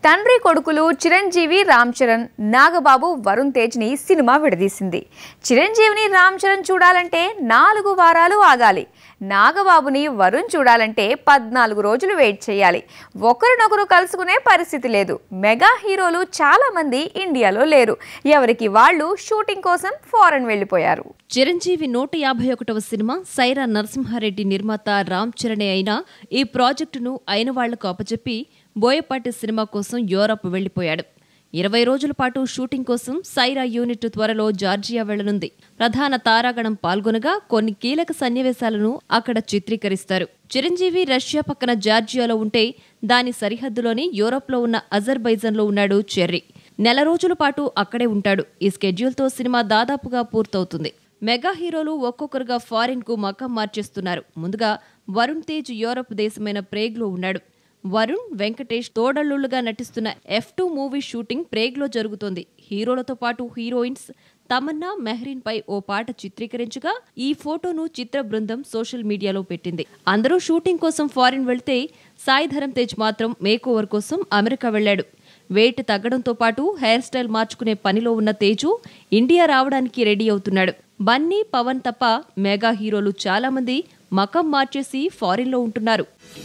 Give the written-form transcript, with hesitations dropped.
తండ్రి కొడుకులు చిరంజీవి రామ్ చరణ్ నాగబాబు వరుణ్ తేజ్ ని సినిమా విడదీసింది. చిరంజీవిని రామ్ చరణ్ చూడాలంటే 4 వారాలు ఆగాలి. నాగబాబుని వరుణ్ చూడాలంటే 14 రోజులు వెయిట్ చేయాలి. ఒకరినొకరు కలుసుకునే పరిస్థితి లేదు. మెగా హీరోలు చాలా మంది ఇండియాలో లేరు. ఎవరికి వాళ్ళు షూటింగ్ కోసం ఫారెన్ వెళ్లిపోయారు. చిరంజీవి 151వ సినిమా సైరా నరసింహారెడ్డి నిర్మాత రామ్ చరణే అయినా ఈ ప్రాజెక్టును అయిన వాళ్లకు అప్పచెప్పి బోయపాటి సినిమా కోసం యూరప్ వెళ్లిపోయాడు. 20 రోజుల పాటు షూటింగ్ కోసం సైరా యూనిట్ త్వరలో జార్జియా వెళ్లనుంది. ప్రధాన తారాగణం పాల్గొనగా కొన్ని కీలక సన్నివేశాలను అక్కడ చిత్రీకరిస్తారు. చిరంజీవి రష్యా పక్కన జార్జియాలో ఉంటే దాని సరిహద్దులోని యూరోప్లో ఉన్న అజర్బైజాన్లో ఉన్నాడు చెర్రీ. 1 రోజుల పాటు అక్కడే ఉంటాడు. ఈ స్కెడ్యూల్తో సినిమా దాదాపుగా పూర్తవుతుంది. మెగా హీరోలు ఒక్కొక్కరుగా ఫారిన్ కు మకం మార్చేస్తున్నారు. ముందుగా వరుణ్ తేజ్ యూరప్ దేశమైన ప్రేగ్లో ఉన్నాడు. వరుణ్, వెంకటేష్ తోడల్లుళ్లుగా నటిస్తున్న F2 మూవీ షూటింగ్ ప్రేగ్లో జరుగుతోంది. హీరోలతో పాటు హీరోయిన్స్ తమన్నా, మెహ్రీన్ పై ఓ పాట చిత్రీకరించగా ఈ ఫోటోను చిత్ర బృందం సోషల్ మీడియాలో పెట్టింది. అందరూ షూటింగ్ కోసం ఫారిన్ వెళ్తే సాయి ధరమ్ తేజ్ మాత్రం మేకోవర్ కోసం అమెరికా వెళ్లాడు. వెయిట్ తగ్గడంతో పాటు హెయిర్ స్టైల్ మార్చుకునే పనిలో ఉన్న తేజు ఇండియా రావడానికి రెడీ అవుతున్నాడు. బన్నీ, పవన్ తప్ప మెగా హీరోలు చాలా మంది మకం మార్చేసి ఫారిన్లో ఉంటున్నారు.